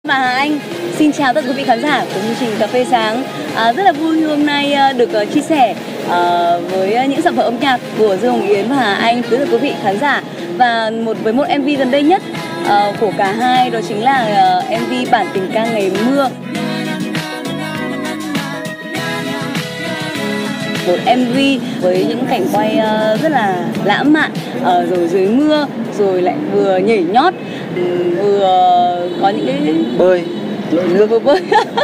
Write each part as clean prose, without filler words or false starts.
Và Hà Anh xin chào tất cả quý vị khán giả của chương trình Cà phê sáng. Rất là vui hôm nay được chia sẻ với những sản phẩm âm nhạc của Dương Hồng Yến và Hà Anh tới quý vị khán giả. Và với một MV gần đây nhất của cả hai, đó chính là MV bản tình Ca Ngày Mưa. Một MV với những cảnh quay rất là lãng mạn, rồi dưới mưa, rồi lại vừa nhảy nhót, vừa có những cái bơi, lội nước, vừa bơi.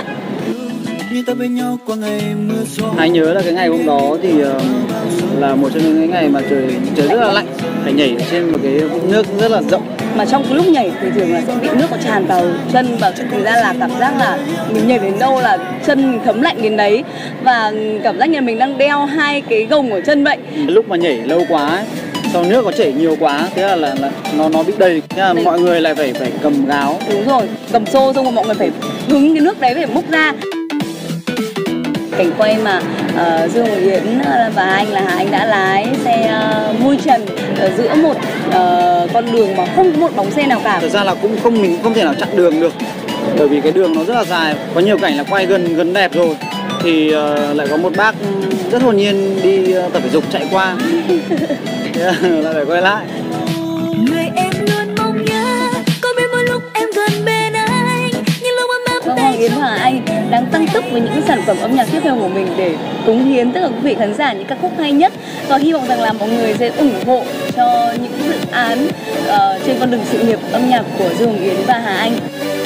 Anh nhớ là cái ngày hôm đó thì là một trong những cái ngày mà trời rất là lạnh, phải nhảy trên một cái vũng nước rất là rộng. Mà trong cái lúc nhảy thì thường là sẽ bị nước có tràn vào chân, và thực ra là cảm giác là mình nhảy đến đâu là chân mình thấm lạnh đến đấy, và cảm giác như mình đang đeo hai cái gồng ở chân vậy. Lúc mà nhảy lâu quá ấy, sau nước có chảy nhiều quá, thế là nó bị đầy, thế là mọi người lại phải cầm gáo. Đúng rồi, cầm xô xong rồi mọi người phải hứng cái nước đấy phải múc ra. Cảnh quay mà Dương Hồng Yến và Hà Anh đã lái xe mui trần ở giữa một con đường mà không có một bóng xe nào cả. Thực ra là mình không thể nào chặn đường được, bởi vì cái đường nó rất là dài, có nhiều cảnh là quay gần đẹp rồi thì lại có một bác rất hồn nhiên đi tập thể dục chạy qua, lại phải quay lại. Người em luôn mong nhớ, có biết mỗi lúc em gần bên anh, nhưng lúc em Dương Hồng Yến và Anh đang tăng tốc với những sản phẩm âm nhạc tiếp theo của mình để cống hiến tất cả quý vị khán giả những ca khúc hay nhất, và hy vọng rằng là mọi người sẽ ủng hộ cho những dự án trên con đường sự nghiệp âm nhạc của Dương Hồng Yến và Hà Anh.